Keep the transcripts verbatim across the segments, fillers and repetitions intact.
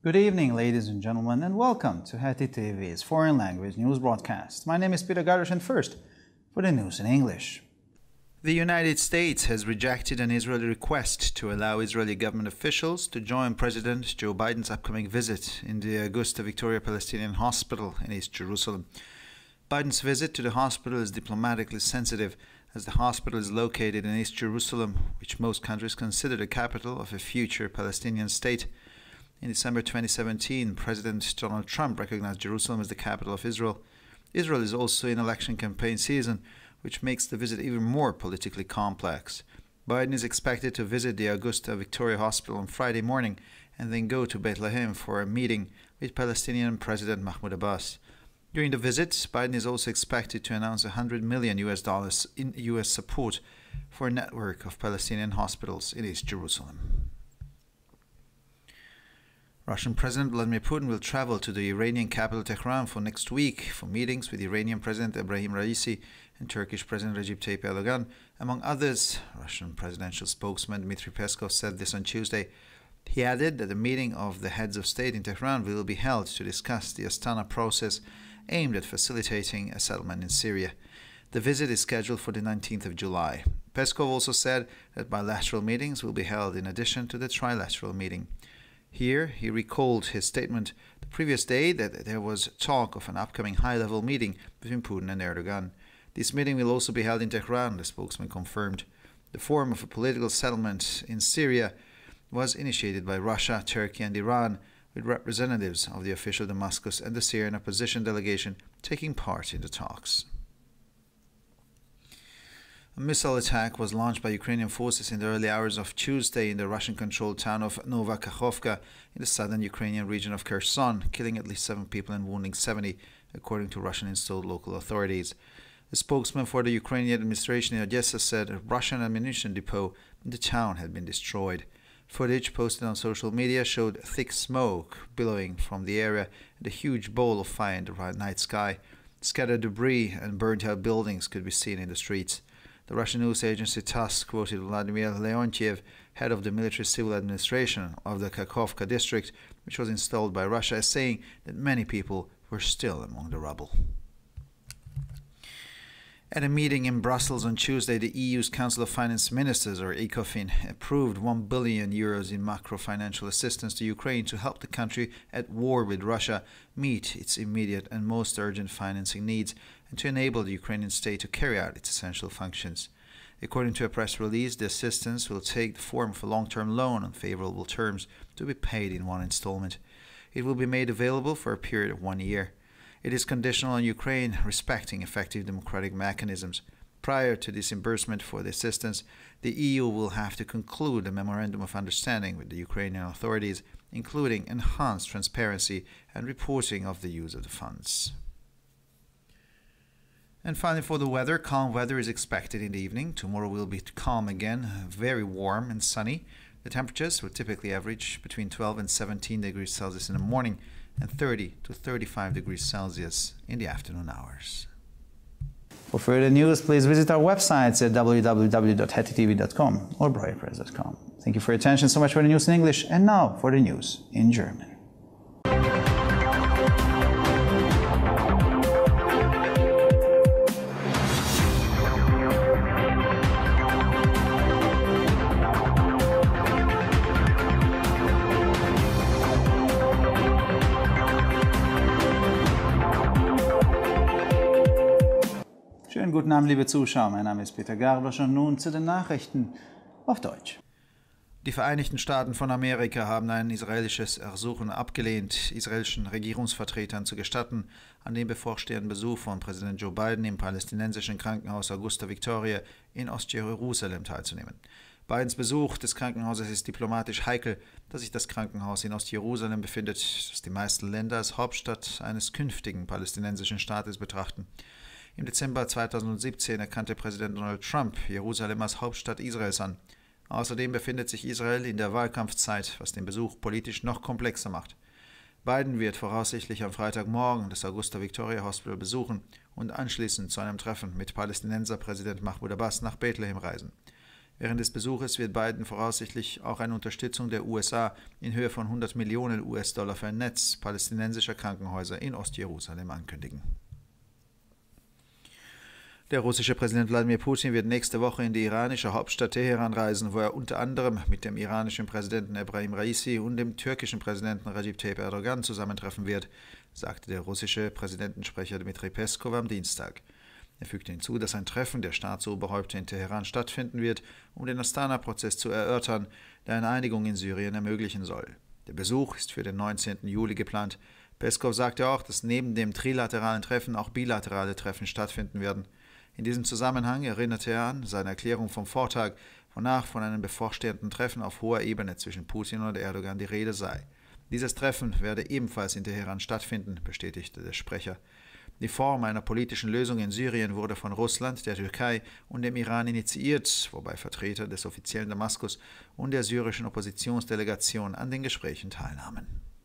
Good evening, ladies and gentlemen, and welcome to Heti T V's foreign language news broadcast. My name is Peter Gardosh, and first, for the news in English. The United States has rejected an Israeli request to allow Israeli government officials to join President Joe Biden's upcoming visit in the Augusta Victoria Palestinian Hospital in East Jerusalem. Biden's visit to the hospital is diplomatically sensitive, as the hospital is located in East Jerusalem, which most countries consider the capital of a future Palestinian state. In December twenty seventeen, President Donald Trump recognized Jerusalem as the capital of Israel. Israel is also in election campaign season, which makes the visit even more politically complex. Biden is expected to visit the Augusta Victoria Hospital on Friday morning and then go to Bethlehem for a meeting with Palestinian President Mahmoud Abbas. During the visit, Biden is also expected to announce one hundred million U S dollars in U S support for a network of Palestinian hospitals in East Jerusalem. Russian President Vladimir Putin will travel to the Iranian capital Tehran for next week for meetings with Iranian President Ebrahim Raisi and Turkish President Recep Tayyip Erdogan, among others. Russian presidential spokesman Dmitry Peskov said this on Tuesday. He added that the meeting of the heads of state in Tehran will be held to discuss the Astana process aimed at facilitating a settlement in Syria. The visit is scheduled for the nineteenth of July. Peskov also said that bilateral meetings will be held in addition to the trilateral meeting. Here, he recalled his statement the previous day that there was talk of an upcoming high-level meeting between Putin and Erdogan. This meeting will also be held in Tehran, the spokesman confirmed. The form of a political settlement in Syria was initiated by Russia, Turkey, and Iran, with representatives of the official Damascus and the Syrian opposition delegation taking part in the talks. A missile attack was launched by Ukrainian forces in the early hours of Tuesday in the Russian-controlled town of Nova Kakhovka in the southern Ukrainian region of Kherson, killing at least seven people and wounding seventy, according to Russian-installed local authorities. A spokesman for the Ukrainian administration in Odessa said a Russian ammunition depot in the town had been destroyed. Footage posted on social media showed thick smoke billowing from the area and a huge ball of fire in the night sky. Scattered debris and burnt-out buildings could be seen in the streets. The Russian news agency TASS quoted Vladimir Leontiev, head of the military civil administration of the Kakhovka district, which was installed by Russia, as saying that many people were still among the rubble. At a meeting in Brussels on Tuesday, the E U's Council of Finance Ministers, or ECOFIN, approved one billion euros in macro-financial assistance to Ukraine to help the country at war with Russia meet its immediate and most urgent financing needs and to enable the Ukrainian state to carry out its essential functions. According to a press release, the assistance will take the form of a long-term loan on favorable terms to be paid in one installment. It will be made available for a period of one year. It is conditional on Ukraine respecting effective democratic mechanisms. Prior to disbursement for the assistance, the E U will have to conclude a memorandum of understanding with the Ukrainian authorities, including enhanced transparency and reporting of the use of the funds. And finally, for the weather, calm weather is expected in the evening. Tomorrow will be calm again, very warm and sunny. The temperatures will typically average between twelve and seventeen degrees Celsius in the morning and thirty to thirty-five degrees Celsius in the afternoon hours. For further news, please visit our websites at w w w dot heti t v dot com or breuer press dot com. Thank you for your attention. So much for the news in English, and now for the news in German. Schönen guten Abend, liebe Zuschauer. Mein Name ist Peter Gardosh und nun zu den Nachrichten auf Deutsch. Die Vereinigten Staaten von Amerika haben ein israelisches Ersuchen abgelehnt, israelischen Regierungsvertretern zu gestatten, an dem bevorstehenden Besuch von Präsident Joe Biden im palästinensischen Krankenhaus Augusta Victoria in Ostjerusalem teilzunehmen. Bidens Besuch des Krankenhauses ist diplomatisch heikel, da sich das Krankenhaus in Ostjerusalem befindet, das die meisten Länder als Hauptstadt eines künftigen palästinensischen Staates betrachten. Im Dezember zweitausendsiebzehn erkannte Präsident Donald Trump Jerusalem als Hauptstadt Israels an. Außerdem befindet sich Israel in der Wahlkampfzeit, was den Besuch politisch noch komplexer macht. Biden wird voraussichtlich am Freitagmorgen das Augusta Victoria Hospital besuchen und anschließend zu einem Treffen mit Palästinenserpräsident Mahmoud Abbas nach Bethlehem reisen. Während des Besuches wird Biden voraussichtlich auch eine Unterstützung der U S A in Höhe von hundert Millionen U S-Dollar für ein Netz palästinensischer Krankenhäuser in Ostjerusalem ankündigen. Der russische Präsident Wladimir Putin wird nächste Woche in die iranische Hauptstadt Teheran reisen, wo er unter anderem mit dem iranischen Präsidenten Ebrahim Raisi und dem türkischen Präsidenten Recep Tayyip Erdogan zusammentreffen wird, sagte der russische Präsidentensprecher Dmitri Peskov am Dienstag. Er fügte hinzu, dass ein Treffen der Staatsoberhäupter in Teheran stattfinden wird, um den Astana-Prozess zu erörtern, der eine Einigung in Syrien ermöglichen soll. Der Besuch ist für den neunzehnten Juli geplant. Peskov sagte auch, dass neben dem trilateralen Treffen auch bilaterale Treffen stattfinden werden. In diesem Zusammenhang erinnerte er an seine Erklärung vom Vortag, wonach von einem bevorstehenden Treffen auf hoher Ebene zwischen Putin und Erdogan die Rede sei. Dieses Treffen werde ebenfalls in Teheran stattfinden, bestätigte der Sprecher. Die Form einer politischen Lösung in Syrien wurde von Russland, der Türkei und dem Iran initiiert, wobei Vertreter des offiziellen Damaskus und der syrischen Oppositionsdelegation an den Gesprächen teilnahmen.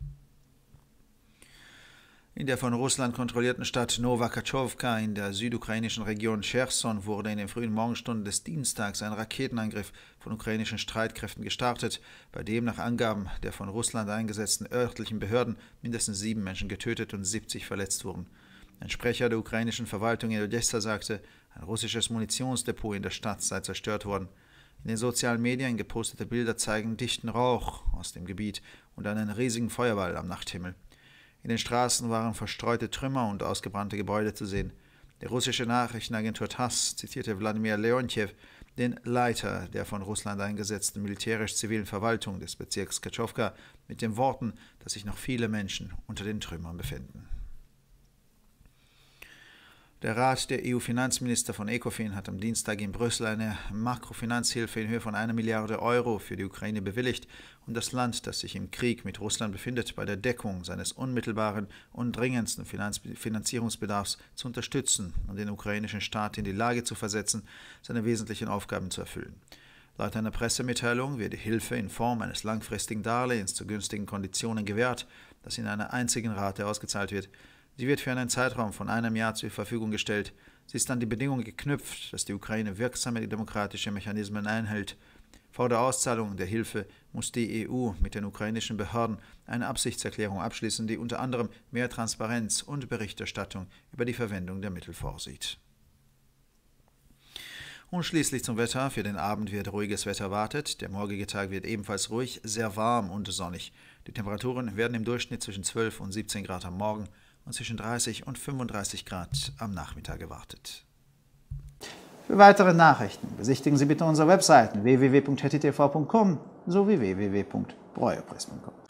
In der von Russland kontrollierten Stadt Nowakachowka in der südukrainischen Region Cherson wurde in den frühen Morgenstunden des Dienstags ein Raketenangriff von ukrainischen Streitkräften gestartet, bei dem nach Angaben der von Russland eingesetzten örtlichen Behörden mindestens sieben Menschen getötet und siebzig verletzt wurden. Ein Sprecher der ukrainischen Verwaltung in Odessa sagte, ein russisches Munitionsdepot in der Stadt sei zerstört worden. In den sozialen Medien gepostete Bilder zeigen dichten Rauch aus dem Gebiet und einen riesigen Feuerball am Nachthimmel. In den Straßen waren verstreute Trümmer und ausgebrannte Gebäude zu sehen. Die russische Nachrichtenagentur TASS zitierte Wladimir Leontjew, den Leiter der von Russland eingesetzten militärisch-zivilen Verwaltung des Bezirks Katschowka, mit den Worten, dass sich noch viele Menschen unter den Trümmern befinden. Der Rat der E U-Finanzminister von ECOFIN hat am Dienstag in Brüssel eine Makrofinanzhilfe in Höhe von einer Milliarde Euro für die Ukraine bewilligt, um das Land, das sich im Krieg mit Russland befindet, bei der Deckung seines unmittelbaren und dringendsten Finanz- Finanzierungsbedarfs zu unterstützen und den ukrainischen Staat in die Lage zu versetzen, seine wesentlichen Aufgaben zu erfüllen. Laut einer Pressemitteilung wird die Hilfe in Form eines langfristigen Darlehens zu günstigen Konditionen gewährt, das in einer einzigen Rate ausgezahlt wird. Sie wird für einen Zeitraum von einem Jahr zur Verfügung gestellt. Sie ist an die Bedingung geknüpft, dass die Ukraine wirksame demokratische Mechanismen einhält. Vor der Auszahlung der Hilfe muss die E U mit den ukrainischen Behörden eine Absichtserklärung abschließen, die unter anderem mehr Transparenz und Berichterstattung über die Verwendung der Mittel vorsieht. Und schließlich zum Wetter. Für den Abend wird ruhiges Wetter erwartet. Der morgige Tag wird ebenfalls ruhig, sehr warm und sonnig. Die Temperaturen werden im Durchschnitt zwischen zwölf und siebzehn Grad am Morgen und zwischen dreißig und fünfunddreißig Grad am Nachmittag erwartet. Für weitere Nachrichten besichtigen Sie bitte unsere Webseiten w w w punkt h t t v punkt com sowie w w w punkt breuerpress punkt com.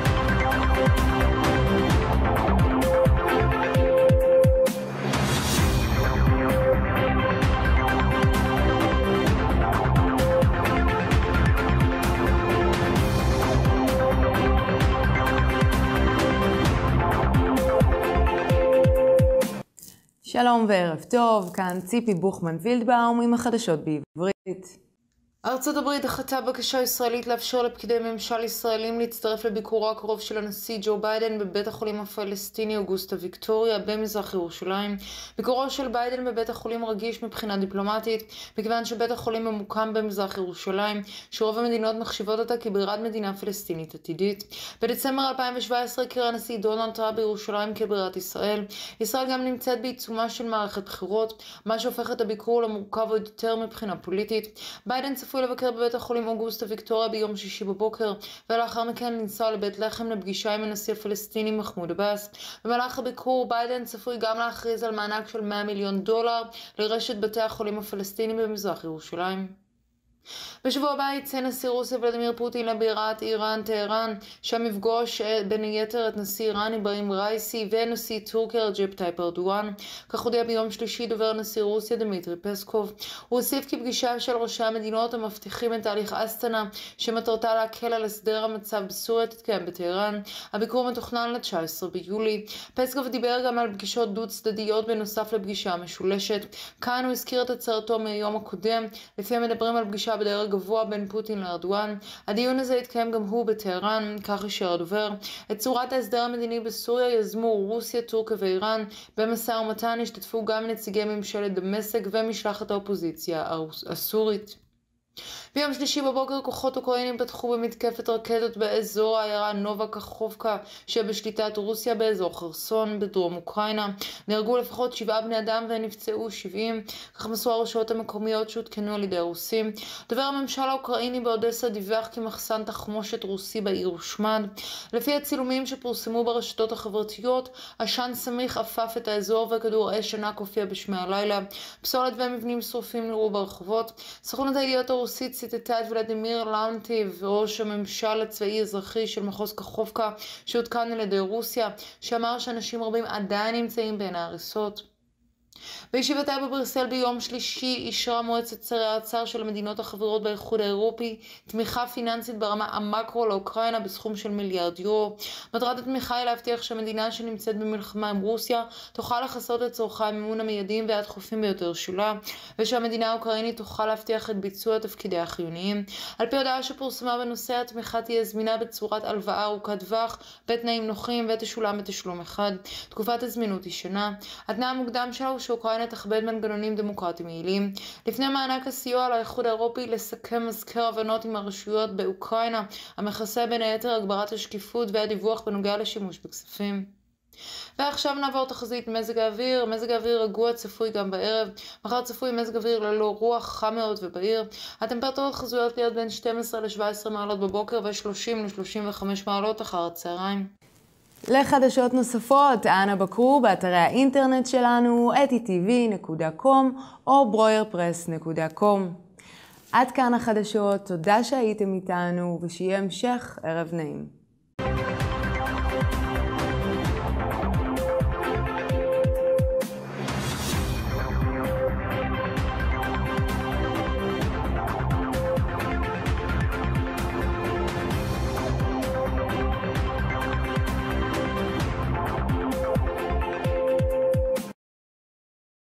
שלום וערב טוב, כאן ציפי בוכמן וילדבאום עם החדשות בעברית. ארצות הברית דחתה בקשה ישראלית לאפשר לפקידי ממשל ישראלים להצטרף לביקורו הקרוב של הנשיא ג'ו ביידן בבית החולים הפלסטיני אוגוסטה ויקטוריה במזרח ירושלים. ביקורו של ביידן בבית החולים רגיש מבחינה דיפלומטית, מכיוון שבית החולים ממוקם במזרח ירושלים, שרוב המדינות מחשיבות אותה כבירת מדינה פלסטינית עתידית. בדצמבר אלפיים שבע עשרה הכיר הנשיא דונלד טראמפ בירושלים כבירת ישראל. ישראל גם נמצאת בעיצומה של מערכת בחירות, מה שהופך את הביקור למורכב עוד יותר מבחינה פוליטית. ביידן צפוי לבקר בבית החולים אוגוסטה ויקטוריה ביום שישי בבוקר, ולאחר מכן לנסוע לבית לחם לפגישה עם הנשיא הפלסטיני מחמוד עבאס. במהלך הביקור ביידן צפוי גם להכריז על מענק של מאה מיליון דולר לרשת בתי החולים הפלסטיניים במזרח ירושלים. בשבוע הבא יצא נשיא רוסיה ולדימיר פוטין לבירת איראן, טהרן, שם יפגוש בין היתר את נשיא איראן אברהים רייסי ונשיא טורקיה רג'פ טאיפ ארדואן. כך הודיע ביום שלישי דובר נשיא רוסיה דמיטרי פסקוב. הוא הוסיף כי פגישה של ראשי המדינות המבטיחים את תהליך אסטנה, שמטרתה להקל על הסדר המצב בסוריה, תתקיים בטהרן. הביקור מתוכנן ל-תשעה עשר ביולי. פסקוב דיבר גם על פגישות דו צדדיות בנוסף לפגישה המשולשת. כאן הוא הזכיר את הצהרתו מהיום הקודם, לפיה מדברים על פגישה בדרג גבוה בין פוטין לארדואן. הדיון הזה התקיים גם הוא בטהרן, כך אישר הדובר. את צורת ההסדר המדיני בסוריה יזמו רוסיה, טורקיה ואיראן. במשא ומתן השתתפו גם נציגי ממשלת דמשק ומשלחת האופוזיציה הסורית. ביום שלישי בבוקר כוחות אוקראינים פתחו במתקפת רקטות באזור העיירה נובה קחובקה שבשליטת רוסיה באזור חרסון בדרום אוקראינה. נהרגו לפחות שבעה בני אדם ונפצעו שבעים, כך מסרו הרשויות המקומיות שהותקנו על ידי הרוסים. דובר הממשל האוקראיני באודסה דיווח כי מחסן תחמושת רוסי בעיר הושמד. לפי הצילומים שפורסמו ברשתות החברתיות, עשן סמיך עפף את האזור וכדור אש ענק הופיע בשמי הלילה. פסולת ומבנים שרופים נראו ברחובות. סוכנות הידיעות הרוסית ציטטה את ולדימיר לאונטיב, ראש הממשל הצבאי אזרחי של מחוז קחובקה שהותקן על ידי רוסיה, שאמר שאנשים רבים עדיין נמצאים בין ההריסות. בישיבתה בבריסל ביום שלישי אישרה מועצת שרי האוצר של המדינות החברות באיחוד האירופי תמיכה פיננסית ברמה המקרו לאוקראינה בסכום של מיליארד יורו. מטרת התמיכה היא להבטיח שהמדינה שנמצאת במלחמה עם רוסיה תוכל לכסות את צורכי המימון המיידיים והדחופים ביותר שלה, ושהמדינה האוקראינית תוכל להבטיח את ביצוע תפקידיה החיוניים. על פי הודעה שפורסמה בנושא, התמיכה תהיה זמינה בצורת הלוואה ארוכת טווח בתנאים נוחים ותשולם בתשלום אחד. תקופת הזמינות היא שנה. התנאי המוקדם שלה הוא שאוקראינה תכבד מנגנונים דמוקרטיים יעילים. לפני מענק הסיוע לאיחוד האירופי לסכם מזכר הבנות עם הרשויות באוקראינה, המכסה בין היתר הגברת השקיפות והדיווח בנוגע לשימוש בכספים. ועכשיו נעבור תחזית מזג האוויר. מזג האוויר רגוע צפוי גם בערב. מחר צפוי מזג האוויר ללא רוח, חם מאוד ובהיר. הטמפרטורות חזויות להיות בין שתים עשרה לשבע עשרה מעלות בבוקר ו-שלושים לשלושים וחמש מעלות אחר הצהריים. לחדשות נוספות, אנא בקרו באתרי האינטרנט שלנו אט אי טי וי נקודה קום או ברויר פרס נקודה קום. עד כאן החדשות, תודה שהייתם איתנו ושיהיה המשך ערב נעים.